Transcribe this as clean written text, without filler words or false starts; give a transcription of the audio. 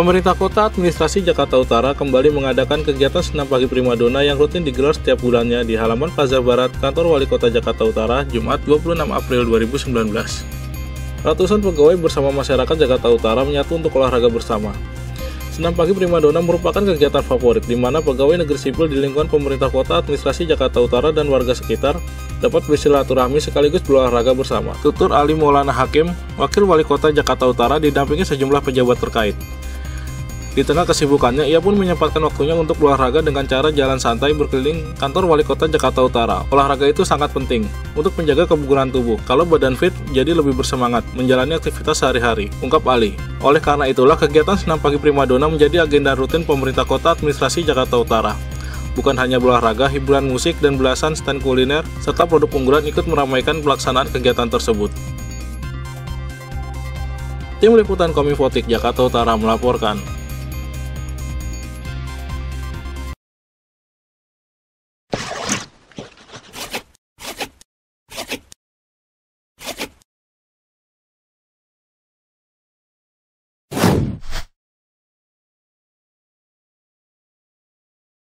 Pemerintah Kota Administrasi Jakarta Utara kembali mengadakan kegiatan Senam Pagi Primadona yang rutin digelar setiap bulannya di halaman Plaza Barat, Kantor Wali Kota Jakarta Utara, Jumat 26 April 2019. Ratusan pegawai bersama masyarakat Jakarta Utara menyatu untuk olahraga bersama. Senam Pagi Primadona merupakan kegiatan favorit di mana pegawai negeri sipil di lingkungan Pemerintah Kota Administrasi Jakarta Utara dan warga sekitar dapat bersilaturahmi sekaligus berolahraga bersama. Tutur Ali Maulana Hakim, Wakil Wali Kota Jakarta Utara didampingi sejumlah pejabat terkait. Di tengah kesibukannya, ia pun menyempatkan waktunya untuk berolahraga dengan cara jalan santai berkeliling kantor Wali Kota Jakarta Utara. Olahraga itu sangat penting untuk menjaga kebugaran tubuh. Kalau badan fit, jadi lebih bersemangat menjalani aktivitas sehari-hari, ungkap Ali. Oleh karena itulah, kegiatan Senam Pagi Primadona menjadi agenda rutin Pemerintah Kota Administrasi Jakarta Utara. Bukan hanya berolahraga, hiburan musik, dan belasan stand kuliner, serta produk unggulan ikut meramaikan pelaksanaan kegiatan tersebut. Tim Liputan Kominfotik Jakarta Utara melaporkan.